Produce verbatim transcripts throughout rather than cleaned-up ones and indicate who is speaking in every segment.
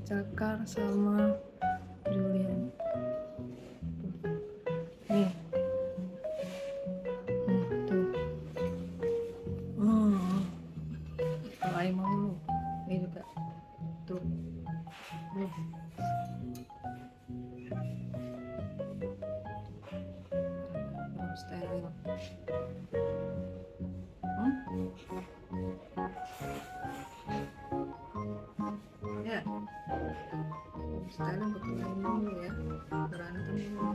Speaker 1: Cakar sama Julian. Nih. Nih, tuh. Oh. Kalau Aing mau dulu. Ini juga. Tuh. Nih. Steril. Hmm? Ya. Steril betul dulu ya. Berantem dulu.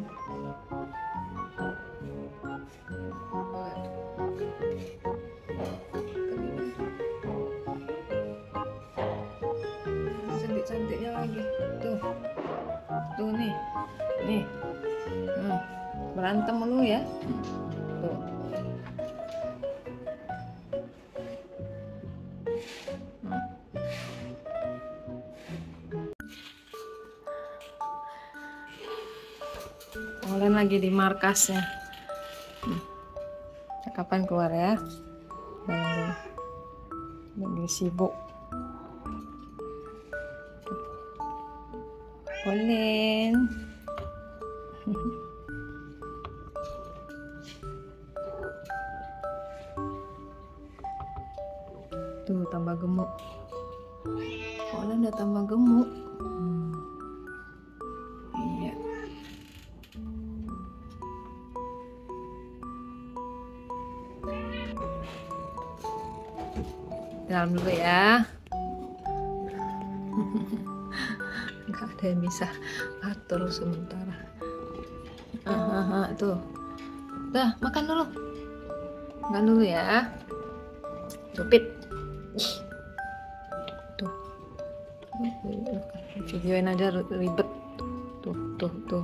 Speaker 1: Cantik-cantiknya lagi. Tuh. Tuh nih. Nih. Hmm. Berantem dulu ya. Tuh. Hmm. Kalian lagi di markasnya. Hmm. Kapan keluar ya? Lagi, lagi sibuk. Colin. Tuh tambah gemuk. Colin udah tambah gemuk. Hmm. Iya. Dalam dulu ya. Nggak ada yang bisa atur sementara. Ah, tuh. Dah, makan dulu. Makan dulu ya. Cupit. Tuh. Videoin aja ribet. Tuh, tuh, tuh.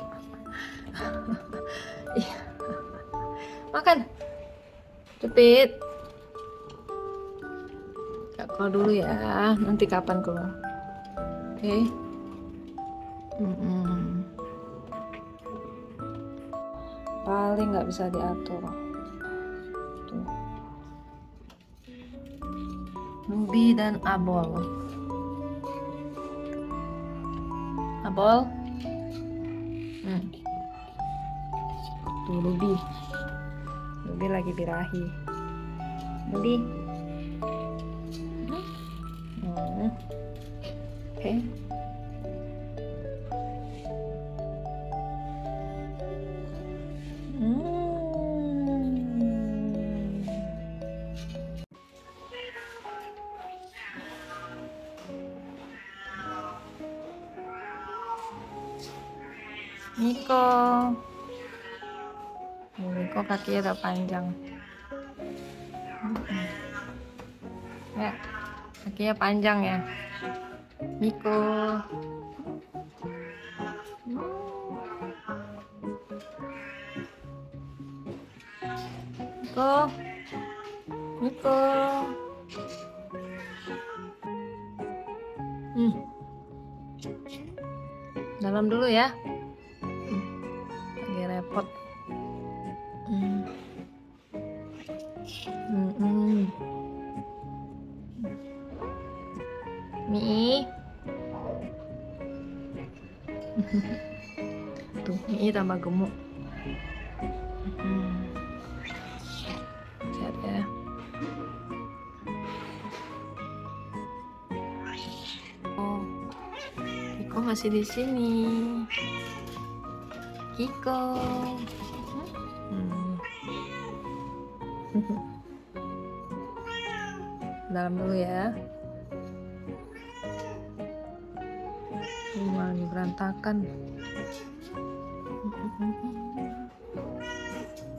Speaker 1: Makan. Cupit. Gak keluar dulu ya. Nanti kapan keluar? Oke. Okay. Mm-mm. Paling nggak bisa diatur. Tuh. Ruby dan Abol. Abol. Hmm. Tuh Ruby. Ruby lagi birahi. Ruby. Hmm. Hmm. Oke. Okay. Niko, Niko kakinya udah panjang. Ya, kakinya panjang ya. Niko. Niko. Niko. Hmm. Dalam dulu ya. Lagi repot. Hmm. Hmm, hmm. Mie. Tuh, Mie tambah gemuk. Hmm. Lihat ya. Oh, Kiko masih di sini. Kiko. Hmm. Dalam dulu ya. Rumah lagi berantakan.